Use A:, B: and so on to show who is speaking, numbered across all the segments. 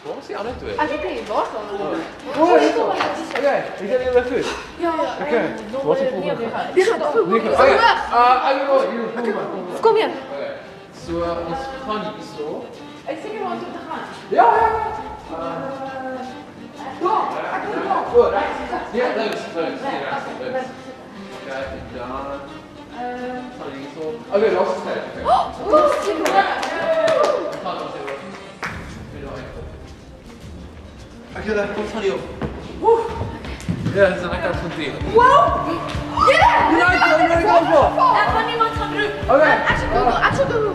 A: Waar is die ander twee?
B: Ek weet nie, waar staan hulle?
A: Okay, is jullie wel goed?
B: Ja.
A: Okay, wat is die volgende?
B: Die gaan af. Kom hier.
A: Okay, so ons gaan hier so.
B: Ek sê jy waar toe te gaan.
A: Ja.
B: Ek wil daar.
A: Oh, rechts. Ja, links. Okay, en dan... Sal hier so. Okay, laat ons kyk. Ek julle kom van die op. Ja, dis 'n lekker avontuur.
B: Wow! Yeah!
A: Nee, ek gaan voor.
B: Ek gaan niemand gaan roep.
A: Okay.
B: Ek sal Google.
A: Wat is dit?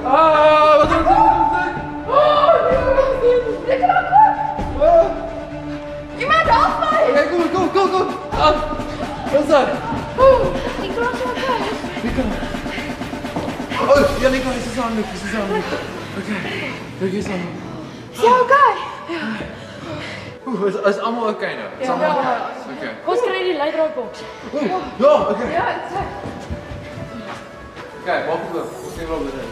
B: Dit kan ook. Iemand help my.
A: Okay, go. Wat is dat?
B: Die klas wat gaan.
A: Oh, ja, Nico, is aan nu. Okay. Kijk eens aan.
B: Is jy okay?
A: Is allemaal okay nou? Is allemaal okay? Okay.
B: Ons kry die Leidraad box.
A: Ja, okay.
B: Ja, dit is.
A: Okay, wacht even. Ons neem wel erin.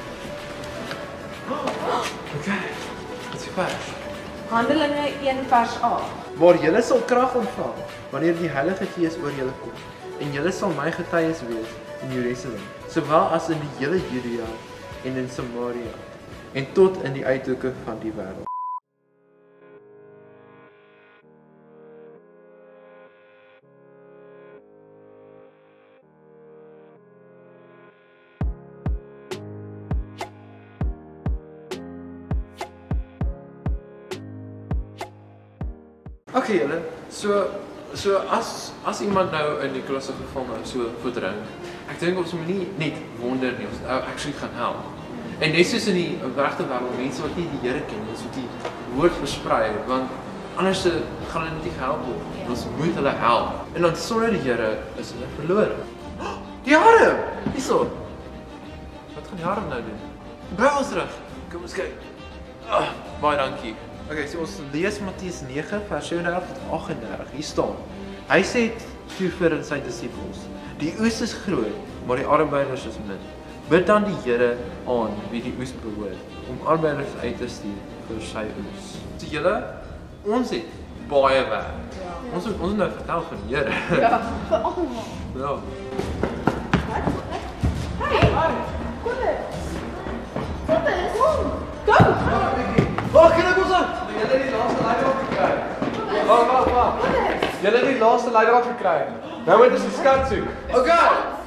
A: Okay. Wat is die vers?
B: Handelinge 1 vers 8.
C: Waar julle sal krag ontvang wanneer die Heilige Gees oor julle kom en julle sal my getuies wees in Jerusalem, sowel as in die hele Judea en in Samaria en tot in die uithoeke van die wêreld.
A: Okay julle, so as iemand nou in die klasse geval nou so verdrink, ek dink ons moet nie net wonder nie, ons actually gaan help. En net soos in die regte wêreld, mense wat nie die Here ken, ons moet die woord versprei, want anders gaan hulle nie gehelp word. Ons moet hulle help. En dan sonder die Here is hulle verlore. Die arm! Hierso. Wat gaan die arm nou doen? Bring ons terug. Kom ons kyk. Baie dankie.
C: Okay, so ons lees Matteus 9 vers 37 tot 38. Hier staan: Hy sê toe vir sy disippels: Die oes is groot, maar die arbeiders is min. Bid dan die Here aan wie die oes behoort om arbeiders uit te stuur vir sy oes.
A: So julle, ons het baie werk. Ja. Ons moet nou vertel van die Here.
B: Ja, vir almal.
A: Ja.
B: Hey, kom hier. Kom hier. Go.
A: Wag, kyk ons aan. Julle het die laaste leidraad gekry. Wag. Julle het die laaste leidraad gekry. Nou moet ons die skat soek. Okay.